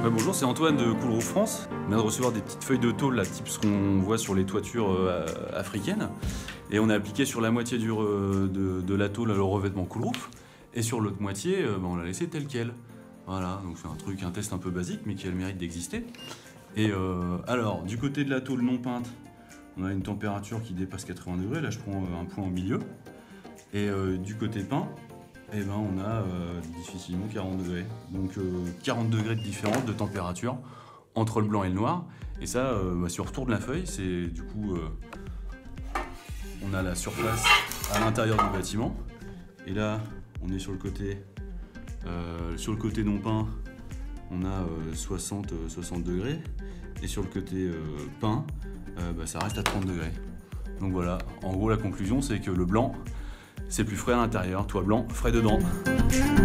Bonjour, c'est Antoine de Coolroof France. On vient de recevoir des petites feuilles de tôle, là, type ce qu'on voit sur les toitures africaines. Et on a appliqué sur la moitié de la tôle le revêtement Coolroof. Et sur l'autre moitié, on l'a laissé tel quel. Voilà, donc c'est un test un peu basique, mais qui a le mérite d'exister. Et alors, du côté de la tôle non peinte, on a une température qui dépasse 80 degrés. Là, je prends un point au milieu. Et du côté peint, on a difficilement 40 degrés. Donc 40 degrés de différence de température entre le blanc et le noir. Et ça, si on retourne la feuille, c'est du coup... on a la surface à l'intérieur du bâtiment. Et là, on est sur le côté non peint, on a 60 degrés. Et sur le côté peint, ça reste à 30 degrés. Donc voilà, en gros la conclusion c'est que le blanc, c'est plus frais à l'intérieur, toit blanc, frais dedans.